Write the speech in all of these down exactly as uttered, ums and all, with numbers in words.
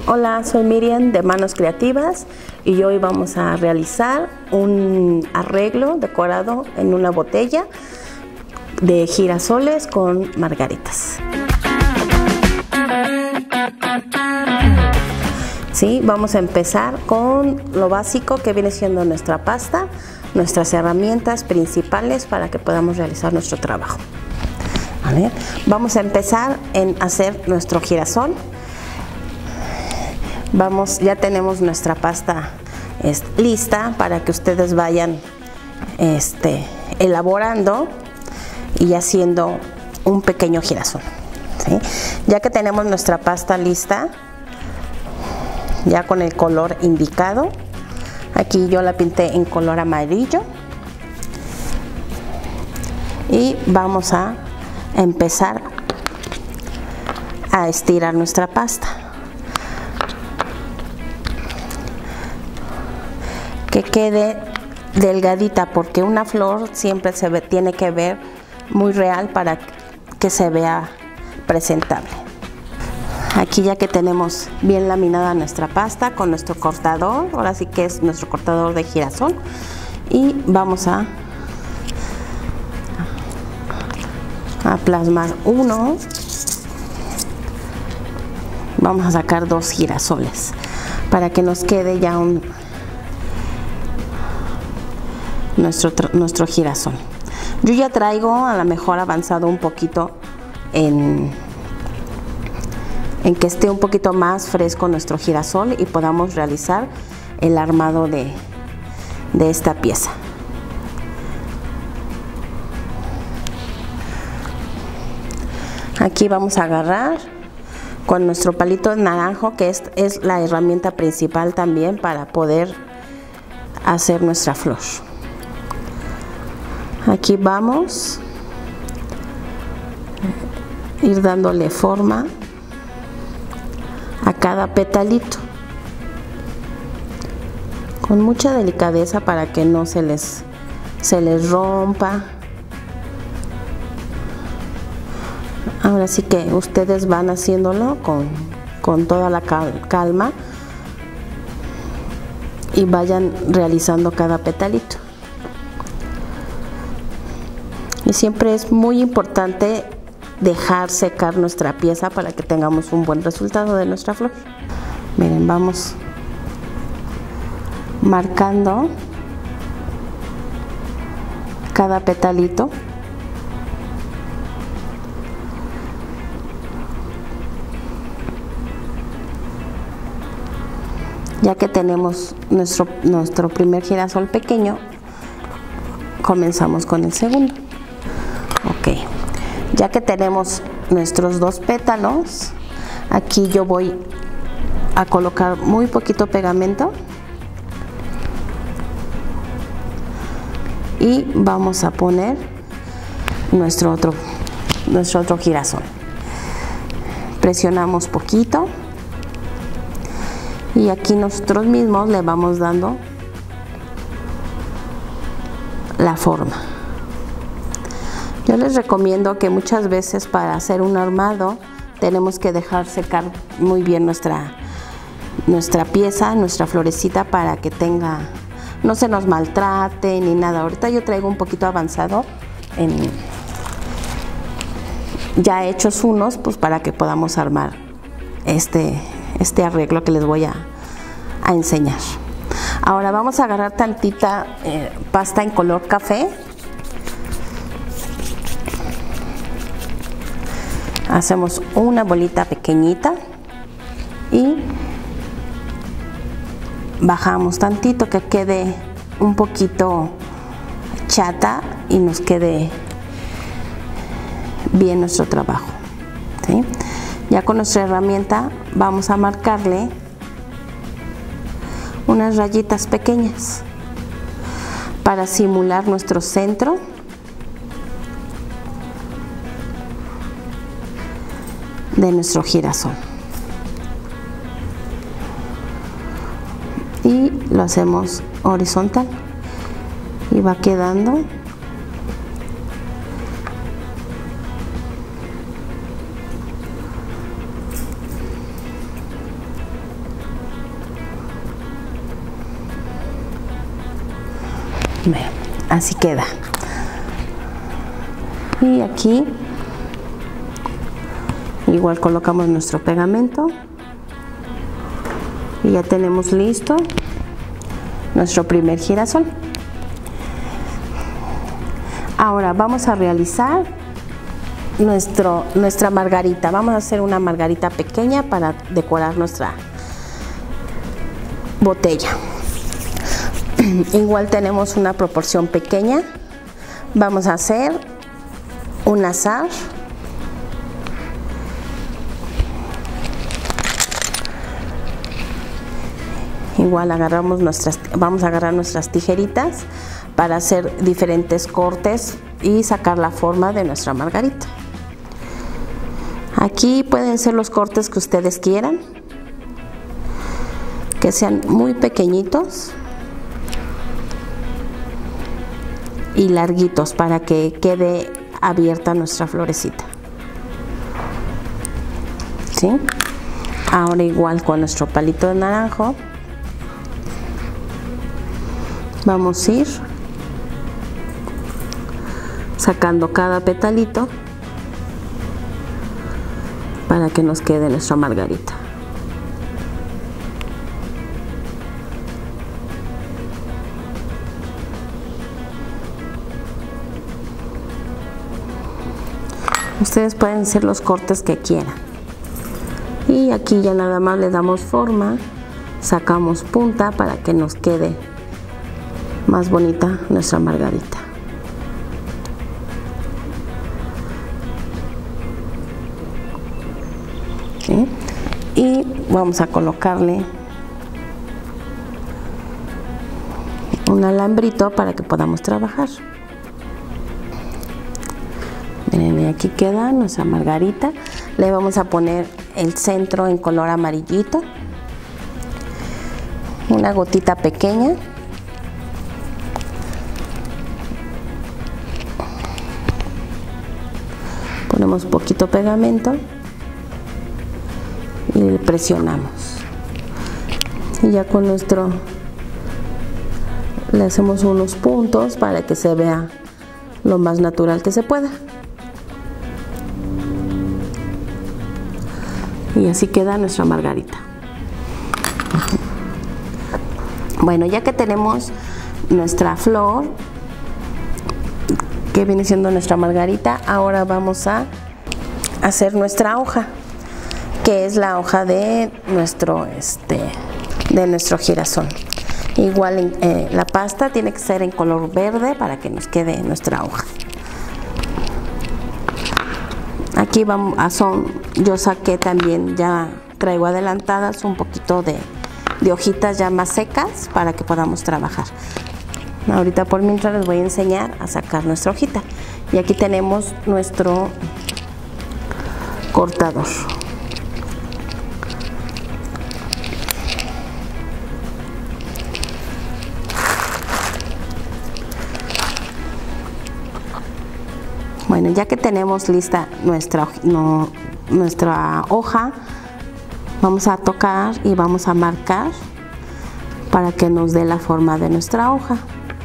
Hola, soy Miriam de Manos Creativas y hoy vamos a realizar un arreglo decorado en una botella de girasoles con margaritas. Sí, vamos a empezar con lo básico que viene siendo nuestra pasta, nuestras herramientas principales para que podamos realizar nuestro trabajo. ¿Vale? Vamos a empezar en hacer nuestro girasol. Vamos, ya tenemos nuestra pasta es, lista para que ustedes vayan este, elaborando y haciendo un pequeño girasol, ¿sí? Ya que tenemos nuestra pasta lista, ya con el color indicado, aquí yo la pinté en color amarillo y vamos a empezar a estirar nuestra pasta. Que quede delgadita, porque una flor siempre se ve, tiene que ver muy real para que se vea presentable. Aquí ya que tenemos bien laminada nuestra pasta con nuestro cortador, ahora sí que es nuestro cortador de girasol, y vamos a, a plasmar uno, vamos a sacar dos girasoles para que nos quede ya un Nuestro, nuestro girasol. Yo ya traigo a lo mejor avanzado un poquito en, en que esté un poquito más fresco nuestro girasol y podamos realizar el armado de, de esta pieza. Aquí vamos a agarrar con nuestro palito de naranjo, que es, es la herramienta principal también para poder hacer nuestra flor. Aquí vamos a ir dándole forma a cada petalito con mucha delicadeza para que no se les, se les rompa. Ahora sí que ustedes van haciéndolo con, con toda la calma y vayan realizando cada petalito. Y siempre es muy importante dejar secar nuestra pieza para que tengamos un buen resultado de nuestra flor. Miren, vamos marcando cada petalito. Ya que tenemos nuestro, nuestro primer girasol pequeño, comenzamos con el segundo. Ok, ya que tenemos nuestros dos pétalos, aquí yo voy a colocar muy poquito pegamento y vamos a poner nuestro otro, nuestro otro girasol. Presionamos poquito y aquí nosotros mismos le vamos dando la forma. Yo les recomiendo que muchas veces para hacer un armado tenemos que dejar secar muy bien nuestra, nuestra pieza, nuestra florecita, para que tenga, no se nos maltrate ni nada. Ahorita yo traigo un poquito avanzado en ya hechos unos, pues para que podamos armar este, este arreglo que les voy a, a enseñar. Ahora vamos a agarrar tantita eh, pasta en color café. Hacemos una bolita pequeñita y bajamos tantito que quede un poquito chata y nos quede bien nuestro trabajo, ¿sí? Ya con nuestra herramienta vamos a marcarle unas rayitas pequeñas para simular nuestro centro de nuestro girasol, y lo hacemos horizontal y va quedando Bueno, así queda. Y aquí igual colocamos nuestro pegamento y ya tenemos listo nuestro primer girasol. Ahora vamos a realizar nuestro, nuestra margarita. Vamos a hacer una margarita pequeña para decorar nuestra botella. Igual tenemos una proporción pequeña. Vamos a hacer un azar. Igual agarramos nuestras, vamos a agarrar nuestras tijeritas para hacer diferentes cortes y sacar la forma de nuestra margarita. Aquí pueden ser los cortes que ustedes quieran, que sean muy pequeñitos y larguitos para que quede abierta nuestra florecita. ¿Sí? Ahora igual con nuestro palito de naranjo vamos a ir sacando cada petalito para que nos quede nuestra margarita. Ustedes pueden hacer los cortes que quieran. Y aquí ya nada más le damos forma, sacamos punta para que nos quede más bonita nuestra margarita. ¿Sí? Y vamos a colocarle un alambrito para que podamos trabajar. Miren, y aquí queda nuestra margarita. Le vamos a poner el centro en color amarillito, una gotita pequeña. Ponemos poquito pegamento y le presionamos. Y ya con nuestro, le hacemos unos puntos para que se vea lo más natural que se pueda. Y así queda nuestra margarita. Bueno, ya que tenemos nuestra flor, que viene siendo nuestra margarita, ahora vamos a hacer nuestra hoja, que es la hoja de nuestro, este, de nuestro girasol. Igual eh, la pasta tiene que ser en color verde para que nos quede nuestra hoja. Aquí vamos a son, yo saqué también, ya traigo adelantadas un poquito de, de hojitas ya más secas para que podamos trabajar. Ahorita por mientras les voy a enseñar a sacar nuestra hojita. Y aquí tenemos nuestro cortador. Bueno, ya que tenemos lista nuestra, no, nuestra hoja, vamos a tocar y vamos a marcar para que nos dé la forma de nuestra hoja.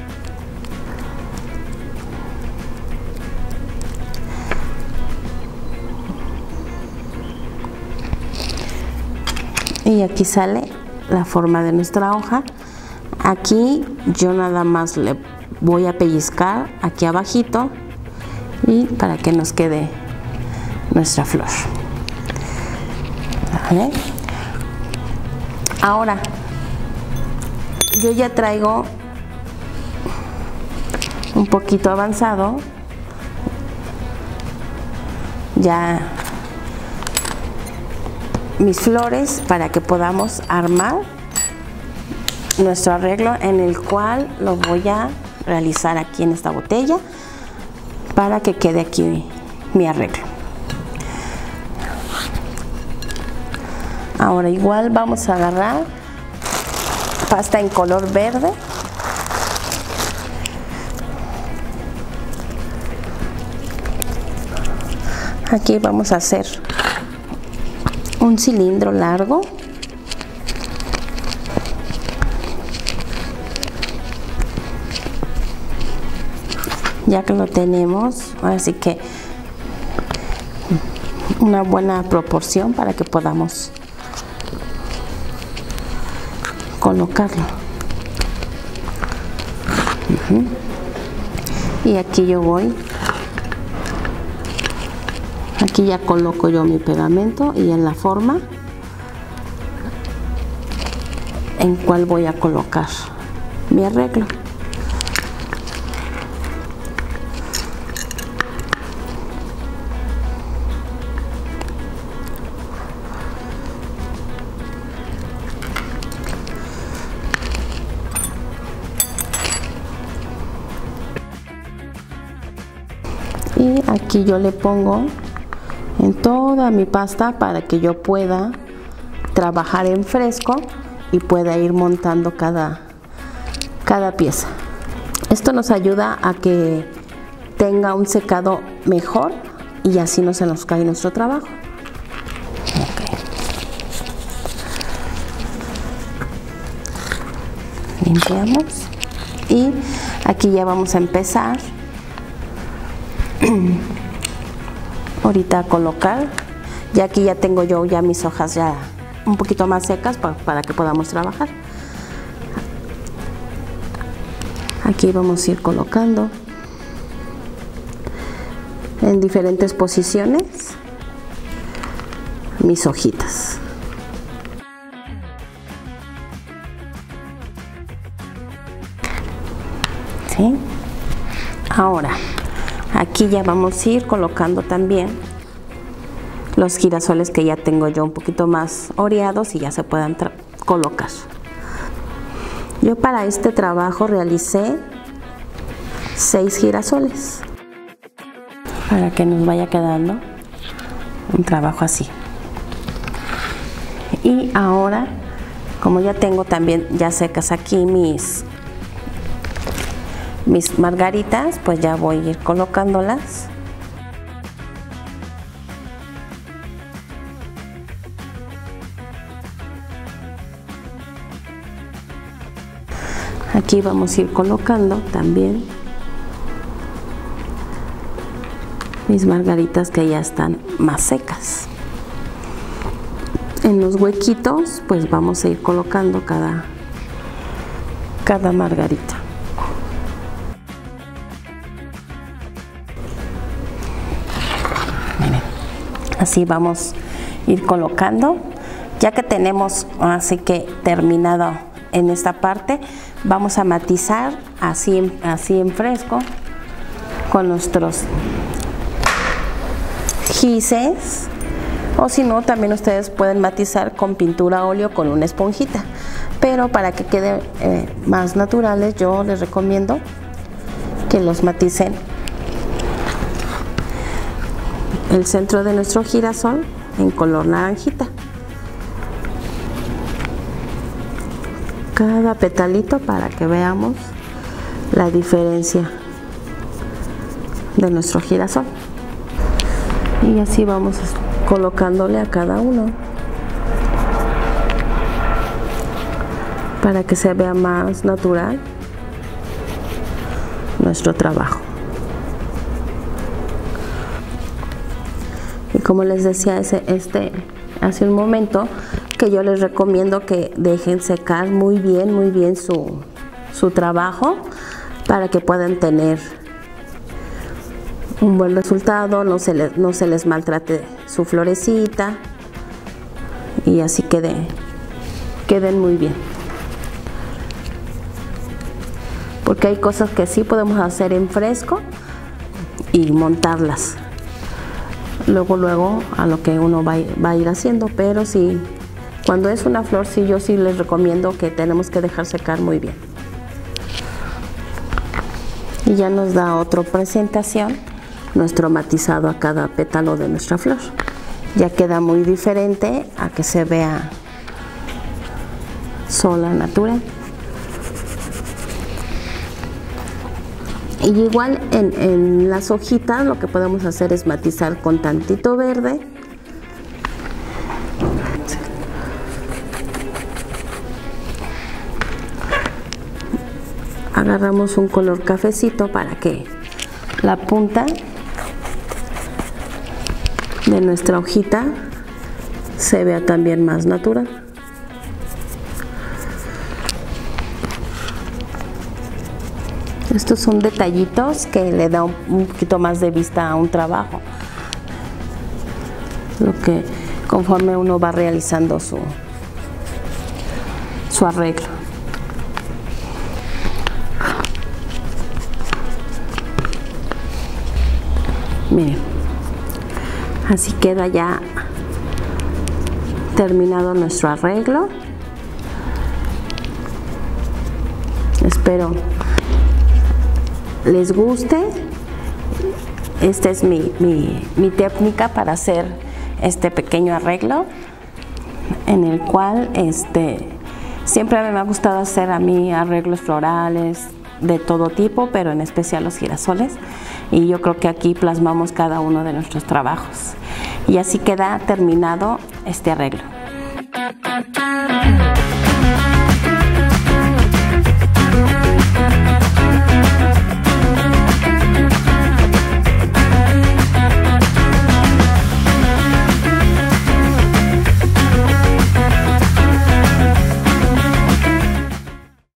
Y aquí sale la forma de nuestra hoja. Aquí yo nada más le voy a pellizcar aquí abajito y para que nos quede nuestra flor. ¿Vale? Ahora yo ya traigo un poquito avanzado ya mis flores para que podamos armar nuestro arreglo, en el cual lo voy a realizar aquí en esta botella para que quede aquí mi arreglo. Ahora igual vamos a agarrar pasta en color verde. Aquí vamos a hacer un cilindro largo. Ya que lo tenemos, así que una buena proporción para que podamos colocarlo. Uh-huh. Y aquí yo voy, aquí ya coloco yo mi pegamento y en la forma en cual voy a colocar mi arreglo. Y aquí yo le pongo en toda mi pasta para que yo pueda trabajar en fresco y pueda ir montando cada, cada pieza. Esto nos ayuda a que tenga un secado mejor y así no se nos cae nuestro trabajo. Okay. Limpiamos y aquí ya vamos a empezar ahorita a colocar. Ya aquí ya tengo yo ya mis hojas ya un poquito más secas para, para que podamos trabajar. Aquí vamos a ir colocando en diferentes posiciones mis hojitas. ¿Sí? Ahora aquí ya vamos a ir colocando también los girasoles que ya tengo yo un poquito más oreados y ya se puedan colocar. Yo para este trabajo realicé seis girasoles para que nos vaya quedando un trabajo así. Y ahora, como ya tengo también ya secas aquí mis mis margaritas, pues ya voy a ir colocándolas. Aquí vamos a ir colocando también mis margaritas que ya están más secas. En los huequitos pues vamos a ir colocando cada, cada margarita. Miren, así vamos a ir colocando. Ya que tenemos así que terminado en esta parte, vamos a matizar así, así en fresco con nuestros gises, o si no también ustedes pueden matizar con pintura óleo con una esponjita, pero para que quede eh, más naturales yo les recomiendo que los maticen el centro de nuestro girasol en color naranjita. Cada petalito para que veamos la diferencia de nuestro girasol. Y así vamos colocándole a cada uno para que se vea más natural nuestro trabajo. Y como les decía ese, este, hace un momento, que yo les recomiendo que dejen secar muy bien, muy bien su, su trabajo para que puedan tener un buen resultado, no se les, no se les maltrate su florecita y así quede, queden muy bien. Porque hay cosas que sí podemos hacer en fresco y montarlas luego, luego a lo que uno va, va a ir haciendo, pero sí. Cuando es una flor, sí, yo sí les recomiendo que tenemos que dejar secar muy bien. Y ya nos da otra presentación, nuestro matizado a cada pétalo de nuestra flor. Ya queda muy diferente a que se vea sola, natural. Y igual en, en las hojitas lo que podemos hacer es matizar con tantito verde. Agarramos un color cafecito para que la punta de nuestra hojita se vea también más natural. Estos son detallitos que le da un, un poquito más de vista a un trabajo, lo que conforme uno va realizando su, su arreglo. Miren, así queda ya terminado nuestro arreglo. Espero les guste. Esta es mi, mi, mi técnica para hacer este pequeño arreglo, en el cual este, siempre me ha gustado hacer a mí arreglos florales de todo tipo, pero en especial los girasoles, y yo creo que aquí plasmamos cada uno de nuestros trabajos y así queda terminado este arreglo.